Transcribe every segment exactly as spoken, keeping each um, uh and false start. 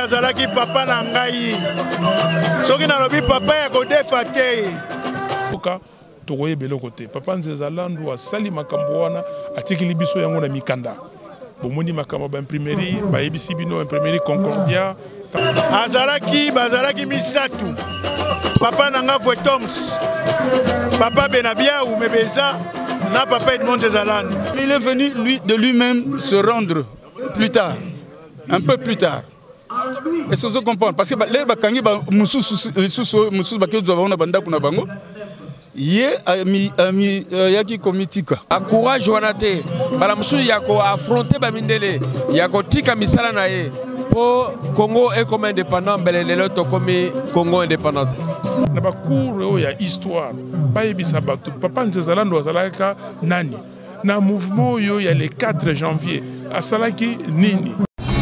azalaki papa na ngai. Soki nalobi papa ya kodefa te. Tokoye belo côté. Papa Nzenzalandu asali makambo wana atikili biso yango na mikanda. Bomoni makambo ba imprimerie, ba ebisi bino imprimerie Concordia. Azalaki bazalaki misatu. Papa nanga Toms. Papa Benabia ou Mebeza. Na papa Edmond Nzenzalandu. Il est venu lui, de lui-même se rendre plus tard, un peu plus tard. Est-ce que vous comprenez? Parce que les bakangi ba mususu mususu mususu bakezo babona banda kuna bango. Ye ami ami yaki komitika. Encourage wanate. Bala mususu yako affronter ba mindele. Yako tika misala na ye. Pour Congo est comme indépendant, belelelo to comme Congo indépendant. Na ba cours ya histoire. Ba yebisa bato. Papa Nzenzalandu azalaka nani? Na mouvement yo ya le quatre janvier. Asalaki nini?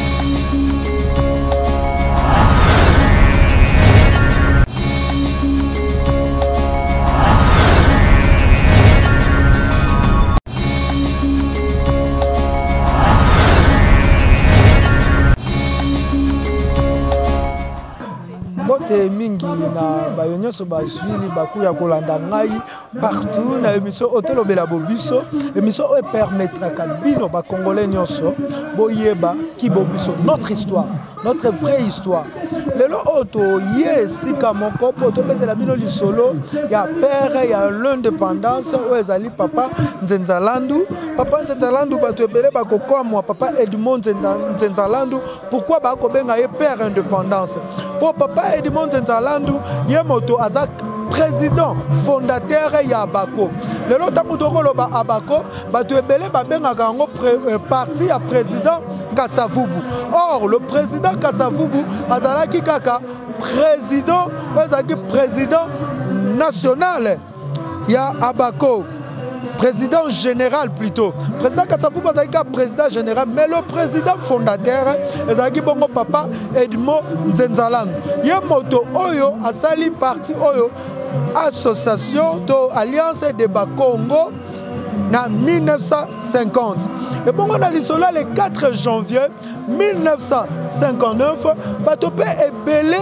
Bote mingi na bayonyoso baswili bakuya kolanda ngai partout na émission Otelo Bela Bobiso émission e permettra kabino ba congolais nyonso boyeba ki bobiso notre histoire notre vraie histoire lelo auto ye sika moko poto betela bino lisolo ya père ya l'indépendance o ezali papa Nzenzalandu papa Nzenzalandu bato ebele bakokomwa papa Edmond Nzenzalandu pourquoi ba ko benga ye père indépendance pour papa Edmond Nzenzalandu ye moto azak président fondateur ya Abako. Le lota mutokolo ba Abako bato ebele babengaka yango parti ya président Kasavubu. Or le président Kasavubu azalaki kaka président azalaki président national ya Abako. Président général plutôt. Président Kasavubu azalaki président général mais le président fondateur azalaki bongo papa Edmond Nzenzalandu. Ye moto oyo asali parti oyo association to alliance de Bakongo na mille neuf cent cinquante. Et bon on a lisolo le quatre janvier mille neuf cent cinquante-neuf batope ebele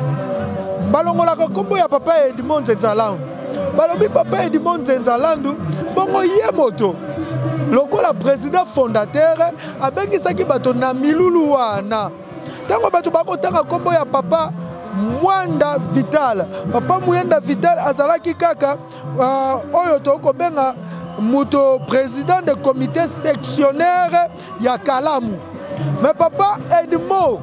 balongola kombo ya papa Edmond Nzenzalandu. Balobi papa Edmond Nzenzalandu bongo ye moto lokola président fondateur abengisaki bato na milulu wana. Tango bato bakotanga kombo ya papa Mwanda Vital. Papa Mwanda Vital azalaki kaka uh, oyo toko benga muto président de comité sectionnaire ya Kalamu. Mais papa Edmond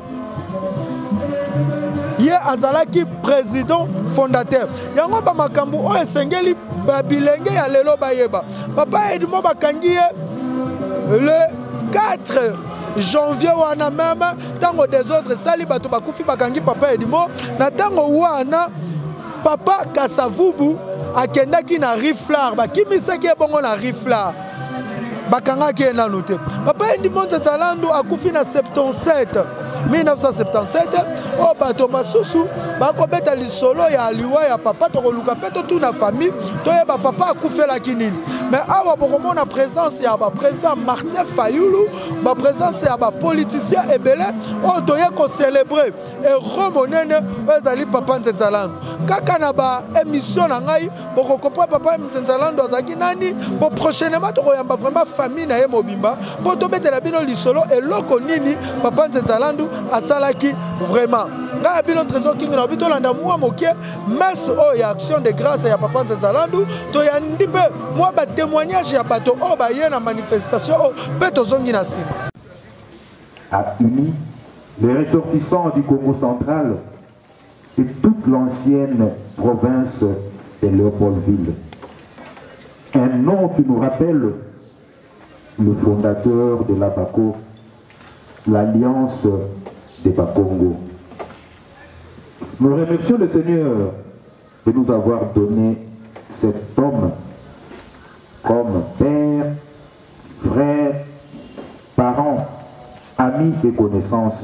ye azalaki président fondateur. Yango ba makambu oyo esengeli bilenge ya lelo bayeba. Papa Edmond bakangi ye le quatre janvier wana même tango des autres sali bato bakufi bakangi papa Edmond na tango wana papa Kasavubu akendaki na Riflar bakimisaki bongo na Riflar bakangaki na noté papa Edmond Nzenzalandu akufi na soixante-dix-sept mille neuf cent soixante-dix-sept o bato masusu bakobeta lisolo ya liwa ya papa tokoluka peto tout na famille toyeba papa akufelaki nini mais awa bokomona présence ya ba président Martin Fayulu ba présence ya ba politicien ebele o toye ko célébrer et remonene ezali papa Nzenzalandu kaka na ba émission na ngai boko comprendre papa Nzenzalandu azaki nani pour prochainement tokoyamba vraiment famille na ye mobimba po tobetela bino lisolo eloko nini papa Nzenzalandu asalaki vraiment nga bino trésor king na bito landa mwa mokie messe o ya action de grâce ya papa Nzenzalandu to ya ndipe mwa ba témoignage ya bato o ba ye na manifestation o peto zongi na sima a uni les ressortissants du Congo central et toute l'ancienne province de Léopoldville. Un nom qui nous rappelle le fondateur de l'Abako, l'Alliance des Bakongo. Nous remercions le Seigneur de nous avoir donné cet homme comme père, frère, parent, ami et connaissance.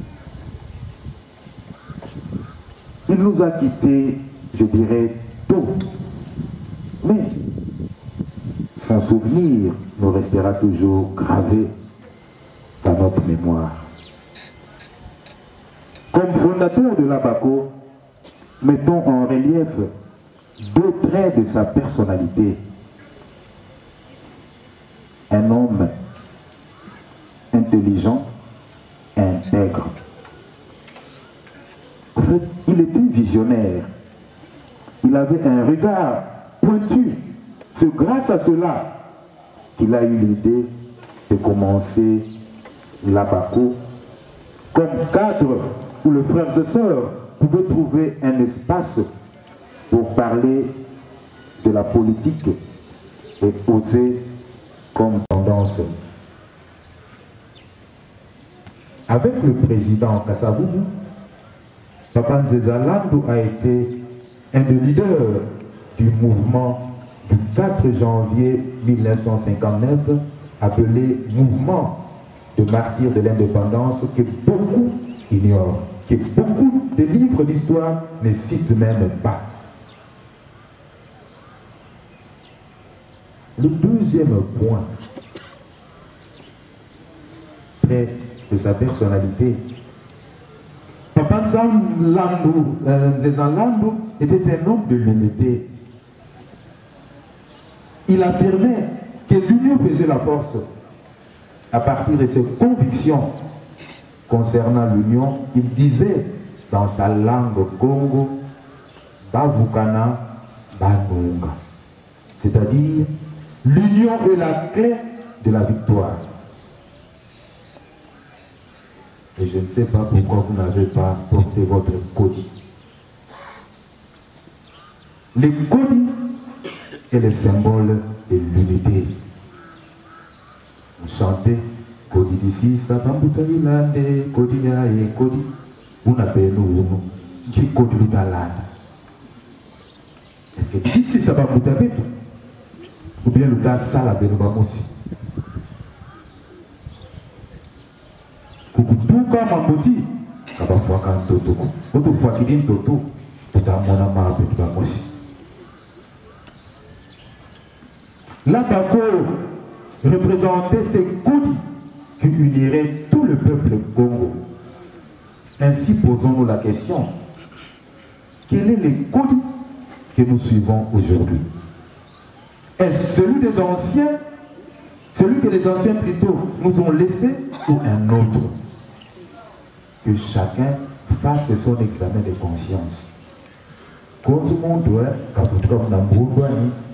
Il nous a quittés, je dirais, tôt, mais son souvenir nous restera toujours gravé dans notre mémoire. fondateurs de l'Abaco, mettons en relief deux traits de sa personnalité. Un homme intelligent, intègre. En fait, il était visionnaire. Il avait un regard pointu. C'est grâce à cela qu'il a eu l'idée de commencer l'Abaco comme cadre où les frères et sœurs pouvaient trouver un espace pour parler de la politique et poser comme tendance. Avec le président Kasavubu, Papa Nzeza Landu a été un des leaders du mouvement du quatre janvier mille neuf cent cinquante-neuf, appelé mouvement de martyrs de l'indépendance, que beaucoup ignorent, que beaucoup de livres d'histoire ne citent même pas. Le deuxième point, trait de sa personnalité, Papa Nzeza Landu était un homme de l'unité. Il affirmait que l'union faisait la force. À partir de ses convictions concernant l'union, il disait dans sa langue Congo, Bavukana Banunga. C'est-à-dire, l'union est la clé de la victoire. Et je ne sais pas pourquoi vous n'avez pas porté votre kodi. Le kodi est le symbole de l'unité. Vous chantez kodi d'ici, ça va vous faire kodi ya et kodi. Vous n'avez nous, qui kodi l'Italie. Est-ce que d'ici ça va vous faire ou bien le tas ça la bénobamosi? Kukutuka mamboti, kaba fuaka ntoto. Oto fuakidi ntoto, tutamona ma bénobamosi. L'Abaco représentait ces codes qui uniraient tout le peuple Congo. Ainsi posons-nous la question, quel est le code que nous suivons aujourd'hui? Est-ce celui des anciens, celui que les anciens plutôt nous ont laissé, ou un autre? Que chacun fasse son examen de conscience. Quand tout le monde doit, quand vous trouvez dans le monde,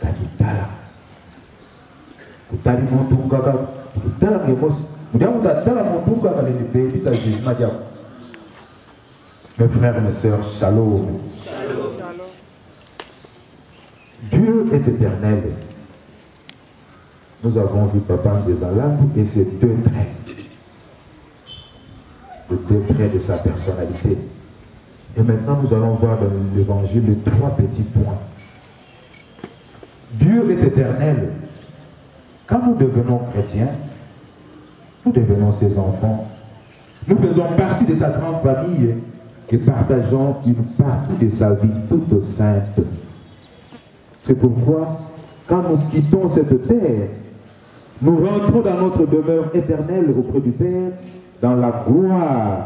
utali muntu kaka utala ngemos mudia mutatala muntu kaka le pays ça jugement dia. Mes frères et mes sœurs, shalom. Shalom. Dieu est éternel. Nous avons vu Papa Nzeza Landu et ces deux traits, les deux traits de sa personnalité. Et maintenant nous allons voir dans l'évangile les trois petits points. Dieu est éternel. Quand nous devenons chrétiens, nous devenons ses enfants. Nous faisons partie de sa grande famille et partageons une partie de sa vie toute sainte. C'est pourquoi, quand nous quittons cette terre, nous rentrons dans notre demeure éternelle auprès du Père, dans la gloire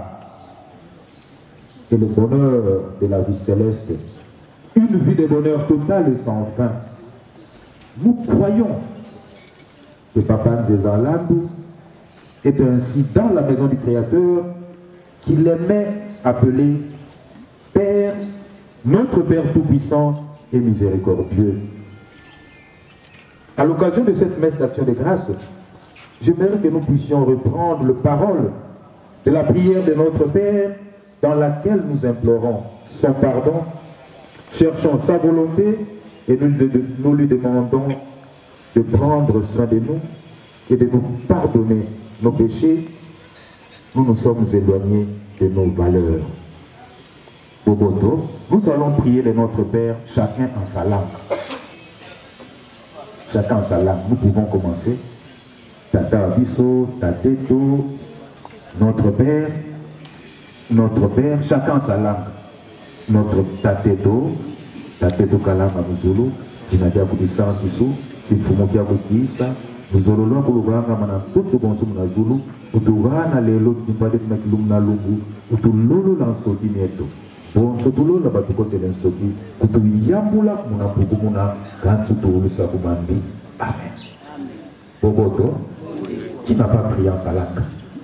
et le bonheur de la vie céleste. Une vie de bonheur total et sans fin. Nous croyons que Papa Nzeza Landu est ainsi dans la maison du Créateur qu'il aimait appeler Père, notre Père Tout-Puissant et Miséricordieux. À l'occasion de cette messe d'action de grâce, j'aimerais que nous puissions reprendre le parole de la prière de notre Père dans laquelle nous implorons son pardon, cherchons sa volonté et nous, nous lui demandons de prendre soin de nous et de nous pardonner nos péchés. Nous nous sommes éloignés de nos valeurs. Boboto, nous allons prier de notre Père, chacun en sa langue. Chacun en sa langue. Nous pouvons commencer. Tata Abisso, Tateto, notre Père, notre Père, chacun en sa langue. Notre Tateto, Tateto Kalama Muzulu, Tinadia Kudisa Kisu, Sifumokia Kukisa, nous allons voir que nous allons tout le monde utuwana lelo tipade na kilumna lungu utulolo la soki neto bon sotulo la batukote le soki kutuyambula muna pukumuna kantu tuulusa kumandi amen. Boboto qui n'a pas prié en salade.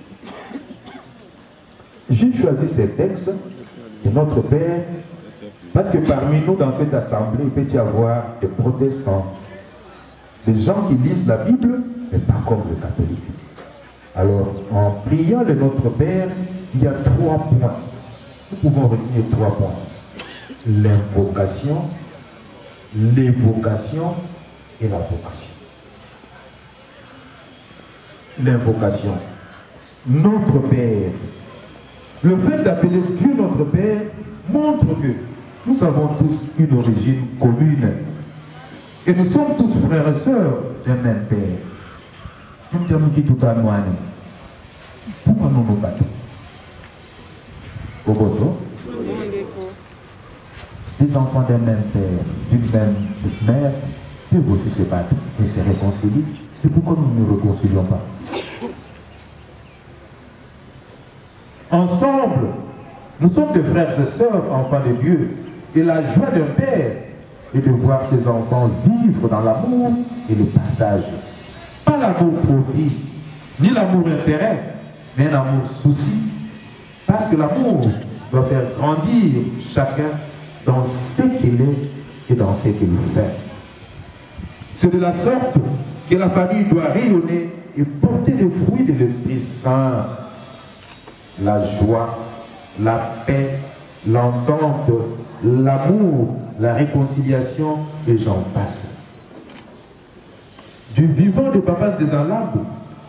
J'ai choisi ces textes de notre Père parce que parmi nous dans cette assemblée il peut y avoir des protestants, des gens qui lisent la Bible mais pas comme les catholiques. Alors, en priant le Notre Père, il y a trois points. Nous pouvons retenir trois points. L'invocation, l'évocation et la vocation. L'invocation. Notre Père. Le fait d'appeler Dieu notre Père montre que nous avons tous une origine commune. Et nous sommes tous frères et sœurs d'un même Père. Pourquoi nous nous battons? Boboto, les enfants d'un même père, d'une même mère, peuvent aussi se battre et se réconcilier. Et pourquoi nous ne nous réconcilions pas? Ensemble, nous sommes des frères et sœurs, enfants de Dieu. Et la joie d'un père est de voir ses enfants vivre dans l'amour et le partage. Pas l'amour profit, ni l'amour intérêt, mais un amour souci. Parce que l'amour doit faire grandir chacun dans ce qu'il est et dans ce qu'il fait. C'est de la sorte que la famille doit rayonner et porter les fruits de l'Esprit Saint. La joie, la paix, l'entente, l'amour, la réconciliation, et j'en passe. Du vivant de Papa Nzezalambo,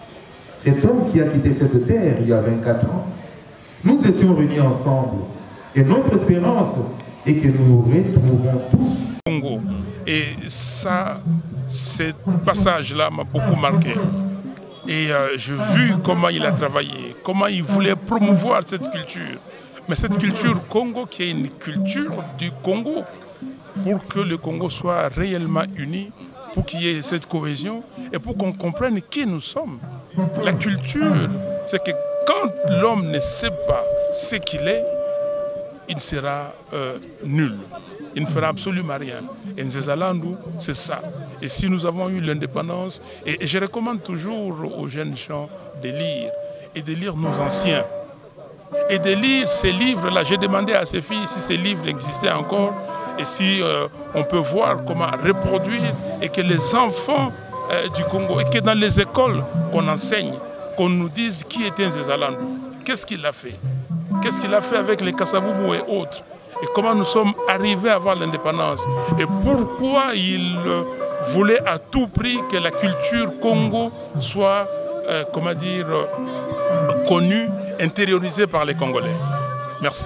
cet homme qui a quitté cette terre il y a vingt-quatre ans, nous étions réunis ensemble. Et notre espérance est que nous nous retrouvons tous. Congo. Et ça, ce passage-là m'a beaucoup marqué. Et euh, j'ai vu comment il a travaillé, comment il voulait promouvoir cette culture. Mais cette culture Congo qui est une culture du Congo, pour que le Congo soit réellement uni, pour qu'il y ait cette cohésion et pour qu'on comprenne qui nous sommes. La culture, c'est que quand l'homme ne sait pas ce qu'il est, il sera euh, nul. Il ne fera absolument rien. Et Nzezalandou, c'est ça. Et si nous avons eu l'indépendance, et, et je recommande toujours aux jeunes gens de lire, et de lire nos anciens, et de lire ces livres-là. J'ai demandé à ces filles si ces livres existaient encore, et si euh, on peut voir comment reproduire, et que les enfants euh, du Congo, et que dans les écoles qu'on enseigne, qu'on nous dise qui était Nzezalandou, qu'est-ce qu'il a fait, qu'est-ce qu'il a fait avec les Kasavubu et autres, et comment nous sommes arrivés à avoir l'indépendance, et pourquoi il euh, voulait à tout prix que la culture Congo soit, euh, comment dire, euh, connue, intériorisée par les Congolais. Merci.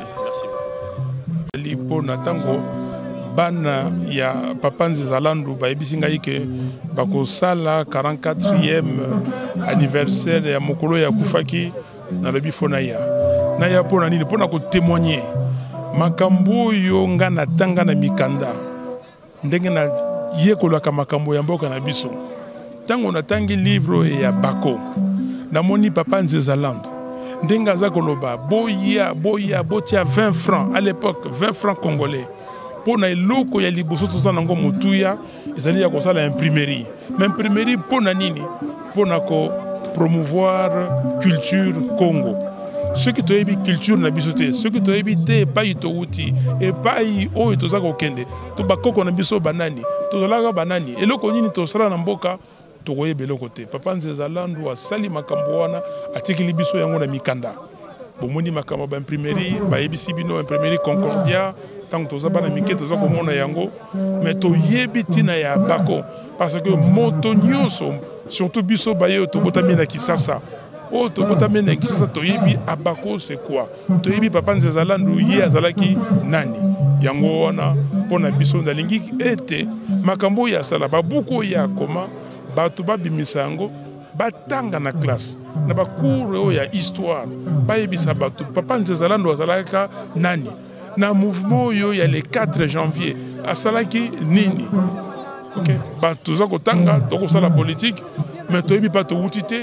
Merci. Pour Natango, bana ya Papa Nzezalandou bayebisi ngai ke bakosala quarante-quatrième anniversaire ya mokolo ya kufaki na lobi fona ya na ya pona nini pona ko témoigner makambo yo nga na tanga na mikanda ndenge na yekolaka makambo ya mboka na biso tango na tangi livre ya Bako na moni Papa Nzezalandou ndenge aza koloba boya boya botia vingt francs à l'époque, vingt francs congolais. Pour na eloko ya liboso to sanango motuya ezali ya kosala imprimerie. Mais imprimerie pour na nini? Pour na ko promouvoir culture Congo. Ceux qui toyebi culture na biso te, ceux qui toyebi te pa ito uti et pa i o ito za ko kende. To bakoko na biso banani, to zalaka banani. Eloko nini to sala na mboka to koyebe eloko te. Papa Nzezalandou asali makambo wana atikili biso yango na mikanda. Bomoni makambo ba imprimerie, ba ebisi bino imprimerie Concordia. Tant que toza bana mike toza komona yango mais to yebi tina ya Bako parce que moto nyonso surtout biso baye to botami na Kisasa o to botami na Kisasa to yebi Abako c'est quoi to yebi Papa Nzezalandou ye azalaki nani yango wana pona biso ndalingi ete makambo ya sala babuko ya koma bato babimisa yango batanga na classe na bakuru ya histoire bayebisa bato Papa Nzezalandou azalaka nani na mouvement yo ya le quatre janvier asalaki nini ok ba toza kotanga toko sala politique mais toyebi pa to utité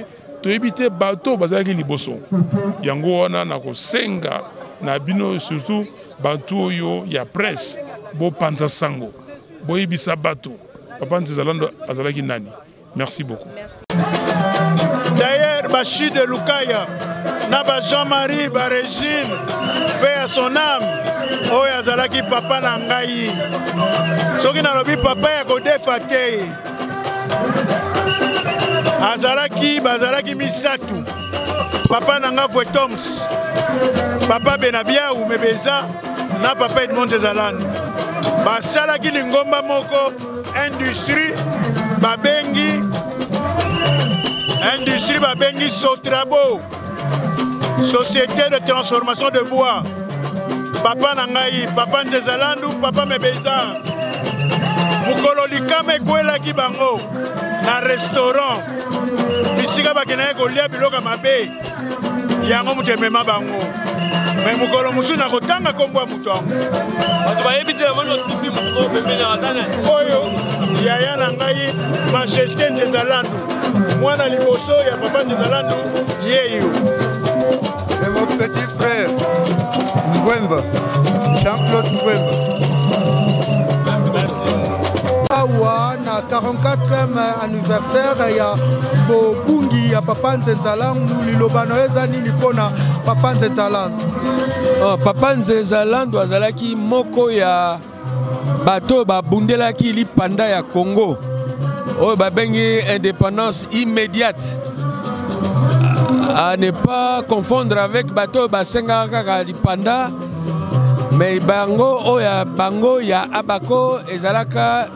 toyebi te bato bazalaki liboso yango wana na kosenga na bino surtout bato oyo ya presse bo panza sango boyebisa bato Papa Nzezalando azalaki nani. Merci beaucoup. D'ailleurs Bachi de Lukaya na ba Jean-Marie ba Régine paix à son âme oyo azalaki papa na ngai soki nalobi papa ya kodefa te azalaki bazalaki misatu papa na nga Fouet Toms papa Benabiaou Mebeza na papa Edmond Nzezalando basalaki lingomba moko industrie babengi industrie babengi Sotrabo société de transformation de bois papa na ngai papa Nzezalando papa Mebeza mukolo likama ekwelaki bango na restaurant bisika bakendaki kolia biloko mabe yango moto emema bango me mokolo mosusu na kotanga nkombo ya moto yango oyo yaya na ngai Majesté Nzezalando mwana liboso ya papa Nzezalando yeyo. Et mon petit frère Ngwemba, Jean-Claude Ngwemba. Awa na quarante-quatrième anniversaire ya bobungi ya papa Nzezalando lilobano eza nini pona papa Nzezalando? Oh, papa Nzezalando azalaki moko ya bato babundelaki lipanda ya Congo oyo babengi indépendance immédiate à ne pas confondre avec bato basenga kaka lipanda mais bango oya bango ya Abako ezalaka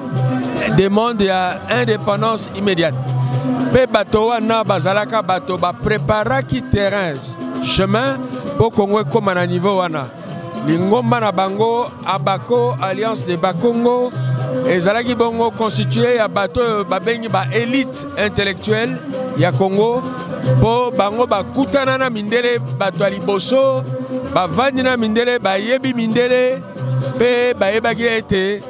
demande ya indépendance immédiate pe bato wana bazalaka bato ba préparaki terrain chemin pour Congo comme na niveau wana lingomba na bango Abako Alliance de Bakongo ezalaki bongo constitué ya bato babengi ba élite intellectuelle ya Congo po bango bakutana na mindele bato liboso bavandi na mindele bayebi mindele pe bayebaki ete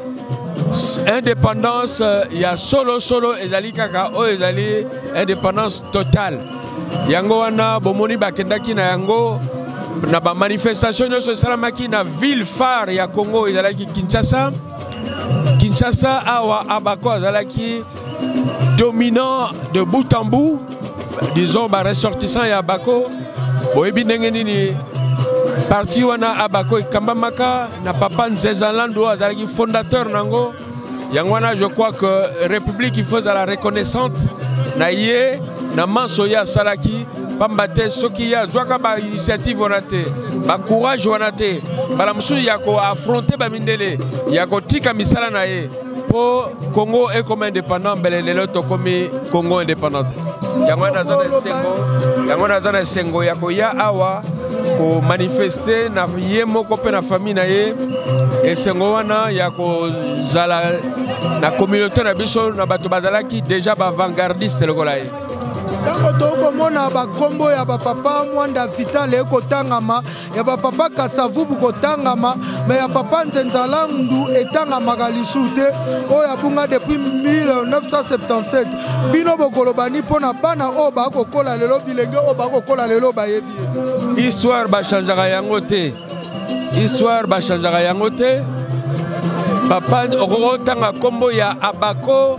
indépendance ya solo solo ezali kaka o ezali indépendance totale yango wana bomoni bakendaki na yango na ba manifestation nyonso esalamaki na ville phare ya Congo ezalaki Kinshasa. Kinshasa awa Abako azalaki dominant de bout en bout disons ba ressortissant ya Abako boyebi ndenge nini parti wana Abako ekambamaka na papa Nzezalando azalaki fondateur nango yango wana je crois que république il faut la reconnaissante na ye na manso ya salaki pambate soki ya zwaka ba initiative wana te ba courage wana te bala musu ya ko affronter ba mindele ya ko tika misala na ye po Congo est comme indépendant belelelo to komi Congo indépendant yango na zona sengo yango na zona sengo ya ko ya awa ko manifester na ye moko pe na famille na ye et sengo wana ya ko zala na communauté na biso na bato bazalaki déjà ba avant-gardiste lokola ye. Tango tokomona bakombo ya bapapa Mwanda Vital ekotangama ya bapapa Kasavubu kotangama mais ya papa Nzezalando etangamaka lisu te oyo abunga depuis mille neuf cent septantasept bino bokolobani mpona bana oyo bakokola lelo bilenge oyo bakokola lelo bayebi histoire bachangeaka yango te histoire bachangeaka yango te papa okokotanga kombo ya Abako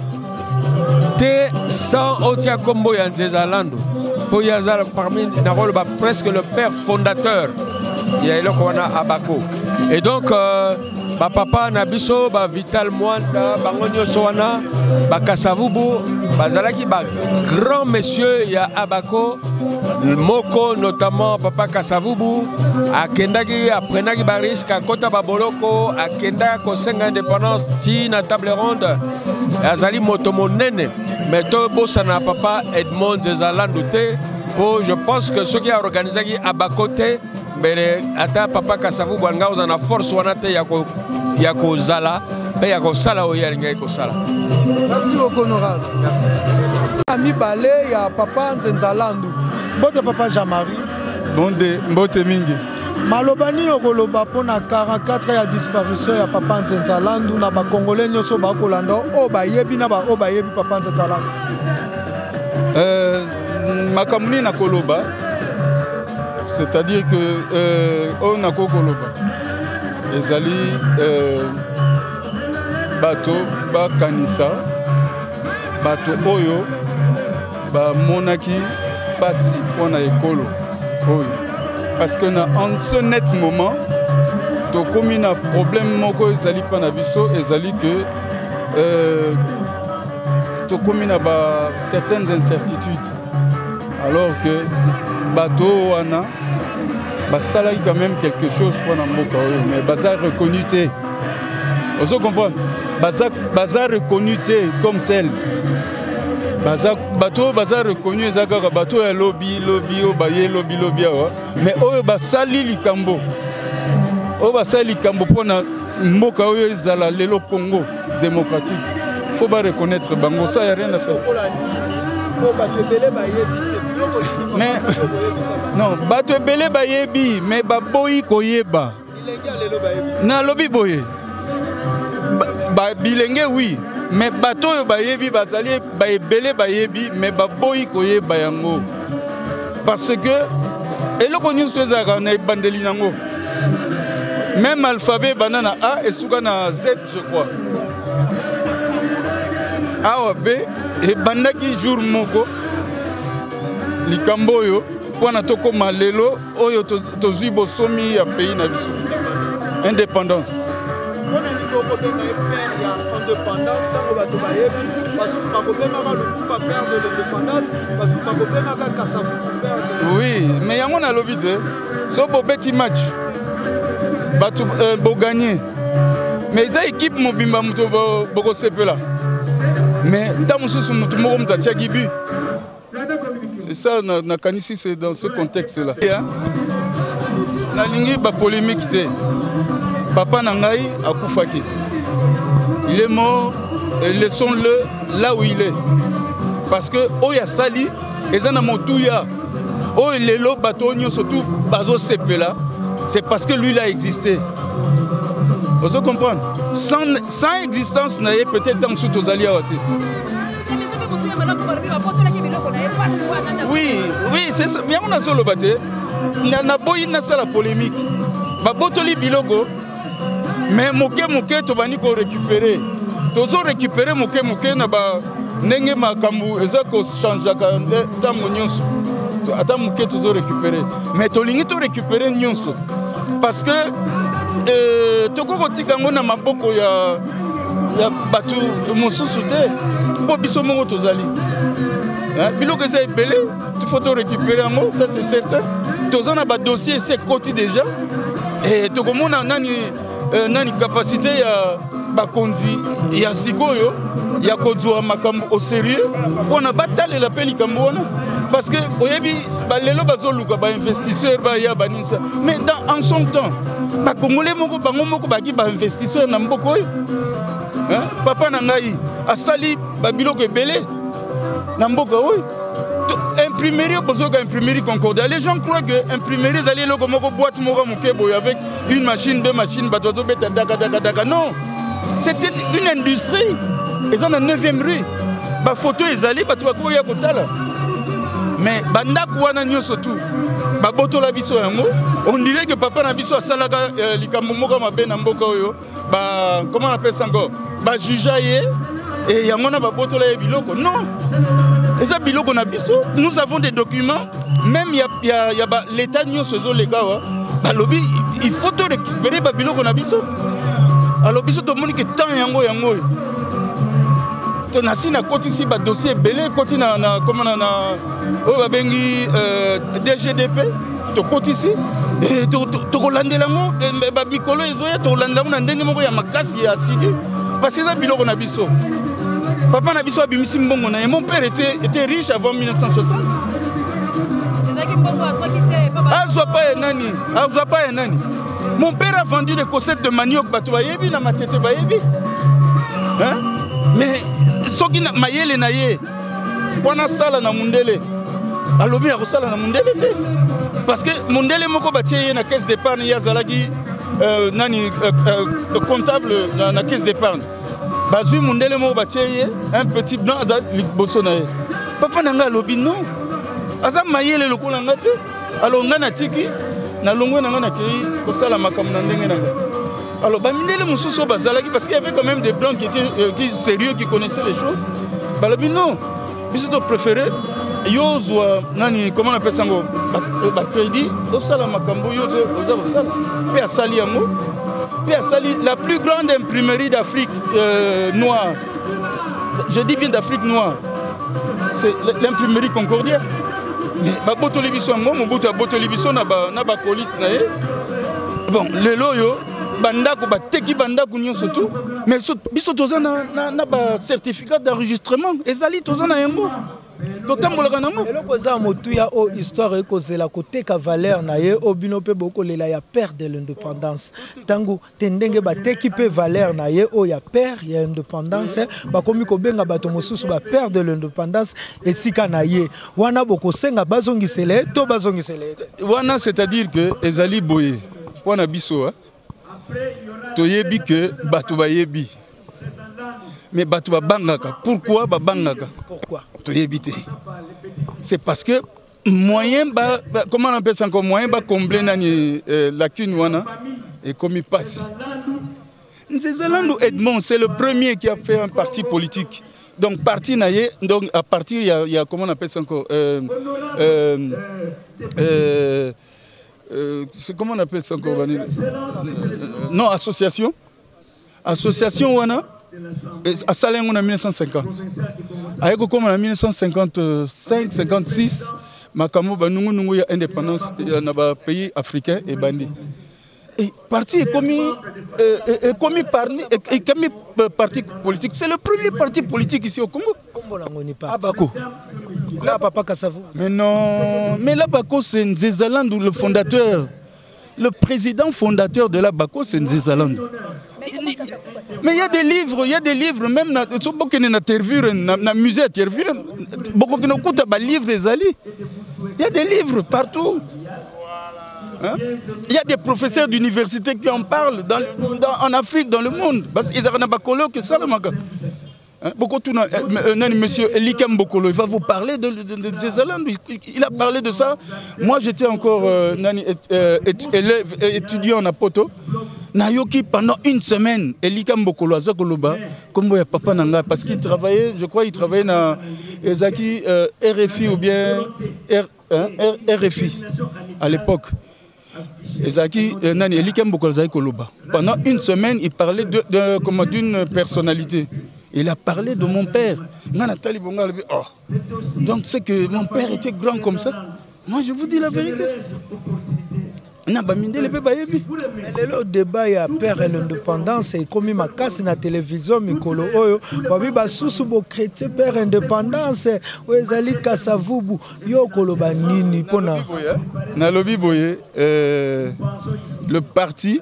te sans otia kombo ya Nzezalando po yazala parmi na presque le père fondateur ya eloko wana Abako et donc euh, ba papa na biso ba Vital Mwanda bango nyonso wana ba Kasavubu bazalaki ba grand monsieur ya Abako moko notamment papa Kasavubu akendaki aprenaki ba risque akota ba boloko akenda ko senga indépendance ti na table ronde azali moto monene mais to bossa na papa Edmond Nzezalando te po je pense que ceux qui a organisé qui Abako te mais ata papa Kasavubu anga na force wana te ya ko ya ko zala pe ya ko sala o ya ngai ko sala. Merci beaucoup honorable. Ami balé ya papa Nzezalando bote papa Jean-Marie bonde mbote mingi malobani lokoloba pona quarante-quatre ya disparition ya papa Nzezalando na ba congolais nyonso ba kolanda o bayebi na ba o bayebi papa Nzezalando. euh makamuni na koloba, c'est-à-dire que euh, on a koloba. Ezali euh, bato ba kanisa bato oyo ba monaki basi pona ekolo oyo parce que na en ce net moment to komi na problème moko ezali pa na biso ezali que euh, to komi na ba certaines incertitudes alors que bato wana basalaki quand même quelque chose pour na mboka oyo mais baza reconnu te vous comprenez baza baza reconnu te comme tel baza bato baza reconnu ezaka bato ya lobby lobby o baye lobby lobby awa mais oyo basali likambo oyo basali likambo pour na mboka oyo ezala lelo Congo démocratique faut pas reconnaître bango ça y a rien à faire mais non bato ebele bayebi mais baboyi koyeba na lobi boye ba bilenge oui mais bato oyo bayebi bazali baebele bayebi mais baboyi koyeba yango parce que eloko nyonso ezalaka na ebandeli nango même alphabet bana na A esuka na Z je crois awa be ebandaki jour moko likambo oyo mpona tokoma lelo oyo tozwi bosomi ya pays na biso indépendance oui mais yango nalobi te so bobeti match bato boganye mais eza équipe mobimba moto bokosepela mais ntan mosusu moto moko moto atiaki but. C'est ça, Nakanisi, c'est dans ce contexte-là. Nalingi ba polémique te. Papa Nangai a Koufaki. Il est mort, et laissons-le là où il est. Parce que Oya Sali, Ezana Motouya, Oya Lelo Batonio, surtout Bazo Sepela, c'est parce que lui, il a existé. Vous comprenez? Sans, sans existence, il y a peut-être dans ce que vous oui, oui, c'est ça. Bien on a solo baté. Na boyi na sala polémique. Ba botoli bilogo. Mais moké moké to bani ko récupérer. Tozo récupérer moké moké na ba ndenge makambu eza ko changer ka tango nyonso. Ata moké tozo récupérer. Mais to lingi to récupérer nyonso. Parce que euh toko kotika ngo na maboko ya ya batu mosusu te. Bo biso mongo tozali. Biloko eza ebele, il faut récupérer un mot, ça c'est certain. Tous on a un dossier, c'est côté déjà. Et tout le monde a une capacité à bakonzi, il y a sikoyo, il y a kodzoa makambo au sérieux. On a bataillé la peli kambona parce que oyebi balelo bazoluka ba investisseur ba ya baninsa. Mais dans en son temps, ba congolais moko bango moko ba ki ba investisseur na mboko yo. Hein? Papa nangai asali ba biloko ebele. Namboka oui. Imprimerie, imprimerie Concordia. Les gens croient que imprimerie, ils allaient comme boîte avec une machine, deux machines, non. C'était une industrie. Ils sont dans la neuvième rue. Les photos, ils allaient, mais surtout, on dirait que papa n'a pas salaga comment on appelle ça encore? Et il y a un boto là biloko. Non. Et ça biloko na biso, nous avons des documents, même il y a il y a, y a l'état nyo sozo les gars, bah lobby il faut te récupérer ba biloko na biso. Alors biso to moni que tant yango yango. To nasi na koti si ba dossier belé koti na na comment na o ba bengi D G D P to koti ici et to to kolandela mo ba mikolo ezoya to kolandela na ndenge moko ya makasi ya asidi. Parce que ça biloko na biso. Papa na biso abimisi mbongo na mon père était était riche avant mille neuf cent soixante. Ezaki mbongo aswa kité papa. Azwa pa nani? Azwa pa nani? Mon père a vendu des cosettes de manioc bato bayebi na matete bayebi. Hein? Mais soki na mayele na ye. Wana sala na mundele. Alobi ya sala na mundele te. Parce que mundele moko batie na caisse d'épargne ya zalaki euh, nani euh, euh, comptable na, na caisse d'épargne. Bazui mundele mo batie un petit blanc azali boso na ye. Papa nanga lobi non. aza mayele lokola nga te alors nga natiki nalongwe na nga nakei kosala makambo na ndenge na nga. Alors bamindele mosusu bazalaki parce qu'il y avait quand même des blancs qui étaient euh, qui sérieux, qui connaissaient les choses. Balobi non biso to préféré yo zwa nani comment on appelle ça ngo ba crédit osala makambo yo oza osala pe asali yango pe asali la plus grande imprimerie d'Afrique euh, noire. Je dis bien d'Afrique noire. C'est l'imprimerie Concordia. Mais ba botoli biso ngo mo buta botoli biso na ba na ba colite na ye. Bon le loyo bandako ba teki bandako nyonso tout mais biso toza na na, na ba certificat d'enregistrement ezali toza na yango. Totambolaka nango. Eloko za motuya o histoire ekozela koteka valeur na ye obino pe bokolela ya père de l'indépendance. Tangu tendenge bateki pe valeur na ye o ya père ya indépendance bakomi kobenga bato mosusu ba père de l'indépendance esika na ye. Wana bokosenga bazongisele to bazongisele. Wana c'est-à-dire que ezali boye. Pona biso toyebi que bato bayebi. Mais bato babangaka. Pourquoi babangaka? Pourquoi? C'est parce que moyen ba, ba, comment on appelle ça encore moyen ba combler nani euh, lacune wana et comme il passe. Nzezalandou Edmond, c'est le premier qui a fait un parti politique. Donc parti naïe, donc à partir il y a, il y a comment on appelle ça encore euh, euh, euh, euh, c'est comment on appelle ça encore non association association wana à Saleng en mille neuf cent cinquante. Avec comme en mille neuf cent cinquante-cinq cinquante-six, Makamo Banungu Nungu ya indépendance dans le pays africain et bandi. Et parti est commis est commis parti politique. C'est le premier parti politique ici au Congo. À Bako. Là Papa Kassavou. Mais non, mais là Bako c'est Nzezalandou le fondateur. Le président fondateur de la Bako c'est Nzezalandou. Mais il y a des livres, il y a des livres, même dans le musée à Tervure, beaucoup de livres, il y a des livres partout. Hein? Il y a des professeurs d'université qui en parlent dans, dans, en Afrique, dans le monde. Parce qu'ils ont un que ça, beaucoup de monsieur Elikem Bokolo, il va vous parler de, de, de, de Nzezalandou. Il a parlé de ça. Moi, j'étais encore euh, nani, euh, élève, étudiant à Poto. Nayoki pendant une semaine, Elikem Bokolo Azakoloba, comme papa Nanga, parce qu'il travaillait, je crois, il travaillait dans Ezaki euh, R F I ou bien R, hein, R F I à l'époque. Ezaki euh, Nani Elikem Bokolo Azakoloba. Pendant une semaine, il parlait de, de, de, d'une personnalité. Il a parlé de mon père. Oh. Donc c'est que mon père était grand comme ça. Moi je vous dis la vérité. Le débat ya père et l'indépendance et comme ma casse na télévision mikolo oyo babi basusu bo chrétien père indépendance wezali kasavubu yo koloba nini pona na lobi boye euh, le parti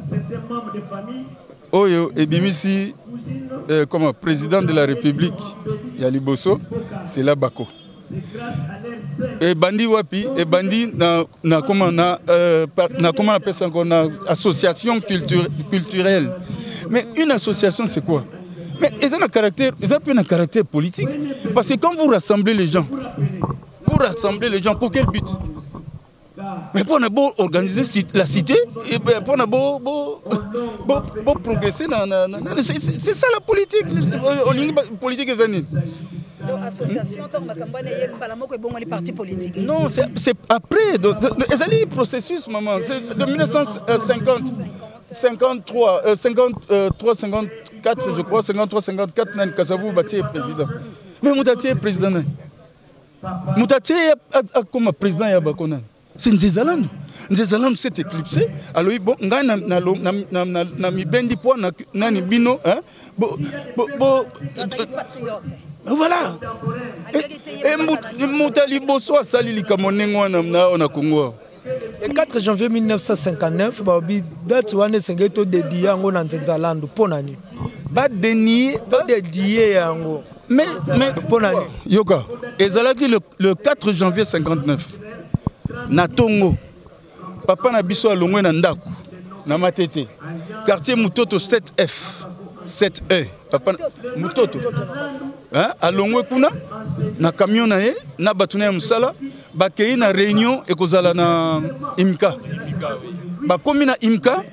oyo ebimisi euh, comme président de la République Yaliboso c'est la Bako. Et bandi wapi et bandi na na comment na euh, na comment on appelle ça encore na association culture, culturelle. Mais une association c'est quoi? Mais ils ont un caractère, ils ont un caractère politique parce que quand vous rassemblez les gens, pour rassembler les gens pour quel but? Mais pour beau organiser la cité et pour beau beau beau progresser dans c'est ça la politique au politique des années. Association, parti politique. Non, c'est après. Les processus, maman. C'est de mille neuf cent cinquante, cinquante-trois, cinquante-trois, cinquante-quatre, je crois, cinquante-trois, cinquante-quatre, Nani Kassavou Bati est président. Mais Moutati est président. Moutati est comme président Yabakona. C'est Nzezalandou. Nzezalandou s'est éclipsé. Alors, bon, na na na na na na mi bendi po na nani bino, hein? Bo bo bo. Voilà. Et Moutali Bosso a sali li kamonengo na Congo. Le quatre janvier mille neuf cent cinquante-neuf, babi date wane sengeto dédié yango na Nzezalandou ponani. Ba dénier, ba dédié yango. Mais mais ponani. Yoka, ezalaki le, le quatre janvier cinquante-neuf. Na Tongo. Papa na biso alongwe na ndako na Matete. Quartier Mutoto sept F. sept E. Papa Mutoto. Hein? Alongwe kuna na camion na ye na batuna ya musala bakei na réunion et kozala na imka bakomi na imka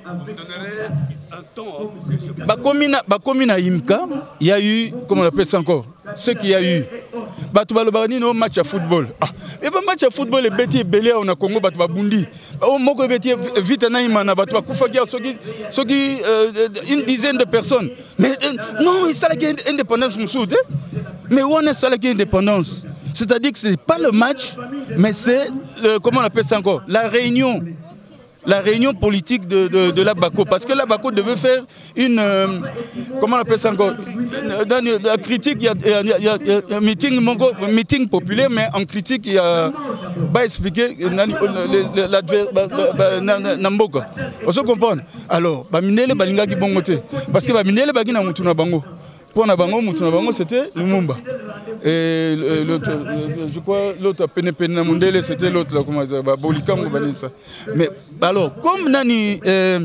bakomi na bakomi na imka il y a eu comment on appelle ça encore ce qu'il y a eu bato balobaka nini o match ya football ah et ba match ya football ebeti ebele on a Congo bato babundi o moko ebeti vite na imana bato bakufaki soki soki une dizaine de personnes mais euh, non il s'agit d'indépendance moussoud mais où on est ça l'indépendance, c'est-à-dire que c'est pas le match mais c'est comment on appelle ça encore la réunion. La réunion politique de, de, de la Bako, parce que la Bako devait faire une, euh, comment on appelle ça encore, dans la critique, il y a, il y a, il y a, il y a un meeting, meeting populaire, mais en critique, il y a pas expliqué l'Amboka. On se comprend. Alors, Baminele Balinga qui bon côté, parce que Baminele Bagina Mutuna Bango. Pour Nabango, Mutuna Bango, c'était Lumumba. Et l'autre, je crois, l'autre, Penepena Mundele, c'était l'autre, là, comment ça, Bolikam, ça. Mais alors, comme Nani, euh,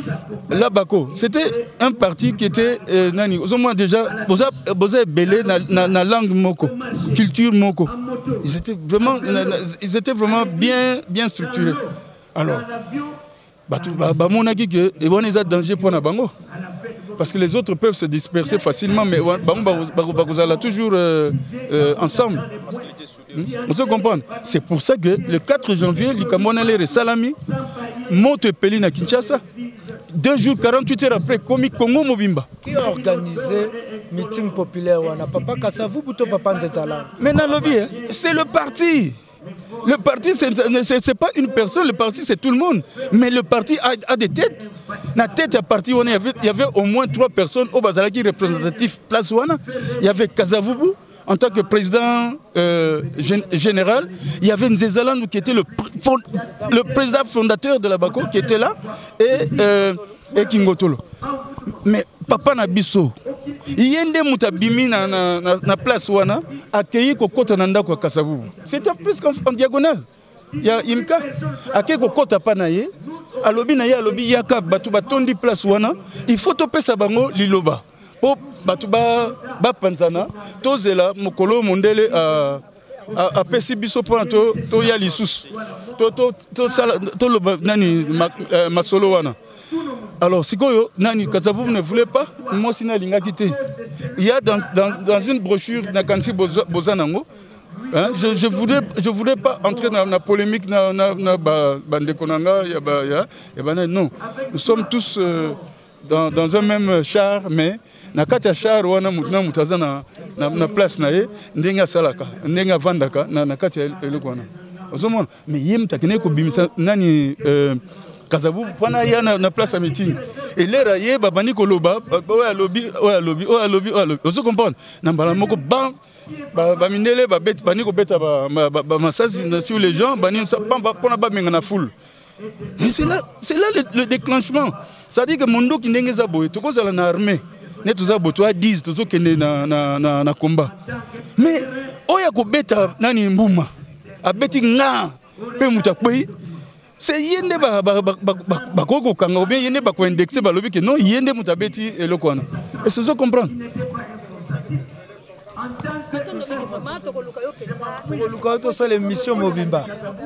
la Bako, c'était un parti qui était, euh, Nani, au moins déjà, vous avez belé dans la langue moko, culture moko. Ils étaient vraiment, ils étaient vraiment bien, bien structurés. Alors, bah, bah, mon avis que, et bon, ils ont danger pour Nabango. Parce que les autres peuvent se disperser facilement, mais vous allez toujours euh, euh, ensemble. On se comprend. C'est pour ça que le quatre janvier, l'Ikamonale et Salami montent Peli à Kinshasa. Deux jours, quarante-huit heures après, Komi Congo Mobimba. Qui a organisé le meeting populaire? Papa Kassavou ou Papa Nzetala? Mais dans le lobby, c'est le parti. Le parti, ce n'est pas une personne, le parti, c'est tout le monde. Mais le parti a, a des têtes. La tête à parti, il y avait, il y avait au moins trois personnes au Bazalaki représentatif Place Wana. Il y avait Kazavubu en tant que président euh, général. Il y avait Nzezalandou qui était le, le président fondateur de la Bako qui était là. Et, euh, et Kingotolo. Mais Papa Nabiso, Yende Moutabimi na, na, na, na place Wana, accueilli Kokota Nanda kwa Kasavu. C'était plus qu'en en diagonale. Il y a Imka, accueilli Kokota Panaye, Alobi Naye, Alobi Yaka, Batouba Tondi place Wana, il faut toper Sabango Liloba. Pour Batouba Bapanzana, Tozela, Mokolo Mondele à. A pesi biso pour to to ya lissus to to to to le nani masolo wana. Alors sikoyo nani Kasavubu ne voulait pas moi sina linga quitté. Il y a dans dans dans une brochure na kansi bozanango. Hein, je je voudrais je voudrais pas entrer dans la polémique na na na bande konanga ya ba ya ya ba non. Nous sommes tous euh, dans dans un même char mais na kati ya char wana mutuna mutaza na na place na ye ndenga salaka ndenga vandaka na na kati ya eloko wana ozomona mais yem takene ko bimisa nani euh Kasavubu pana ya na, na place à meeting et l'air ye babani ko loba oya lobi oya lobi oya lobi oya lobi ozo comprendre na mbala moko ban ba ba mindele ba bet bani ko beta ba ba masasi sur les gens bani pamba pona ba menga na foule. Mais c'est là c'est là le, le déclenchement, ça dit que mondo ki ndenge za boye to ko zala na armée ne tuza botoa dix tuzo kende na na na na combat mais oya ko beta nani mbuma abeti nga pe mutakwe c'est yende ba ba ba koko kanga ou bien yende ba ko indexer ba lobi que non yende mutabeti eloko wana et ce que comprendre l'émission Mobimba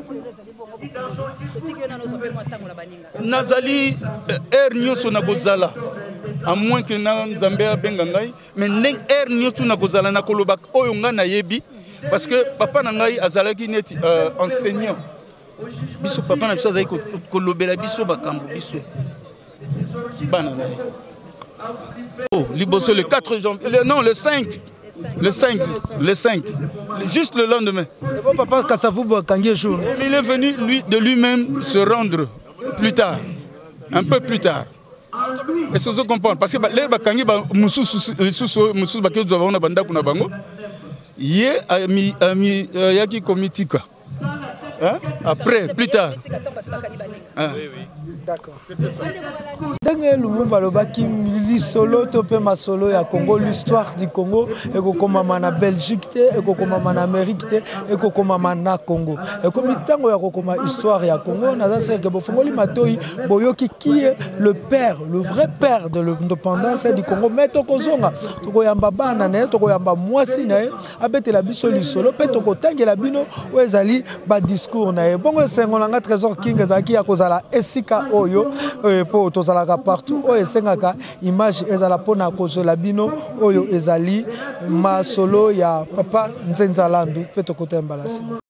Nazali air nyoso na kozala à moins que na Nzambe abenga ngai mais ndeng air nyoso na kozala na koloba oyo nga na yebi parce que papa na ngai azalaki neti enseignant biso papa na biso azali kolobela biso bakambo biso bana ngai oh liboso le quatre janvier non le cinq le cinq, le cinq, juste le lendemain. Papa Kasavubu a gagné jour. Il est venu lui, de lui-même se rendre plus tard, un peu plus tard. Est-ce que vous comprenez? Parce que les Bakangi, Moussous Baké, nous avons Banda Kunabango, Yé Ami Yaki Komitika. Hein? Après, plus tard. Hein? Oui, oui. D'accord. Ndenge Lumumba lobaki lisolo to pe masolo ya Congo, l'histoire du Congo ekokomama na Belgique te, ekokomama na Amérique te, ekokomama na Congo. Ekomi tango ya kokoma histoire ya Congo, naza seke bofongoli matoi boyoki qui est le père, le vrai père de l'indépendance du Congo. Mais tokozonga, tokoyamba bana na tokoyamba mwasi na abetela biso lisolo pe tokotangela bino o ezali ba discours na bongo sengolanga Trésor King ezaki ya kozala esika oyo po tozalaka partout oyo esengaka image ezala pona kozola bino oyo ezali masolo ya Papa Nzenzalandu pe tokotemba la sima.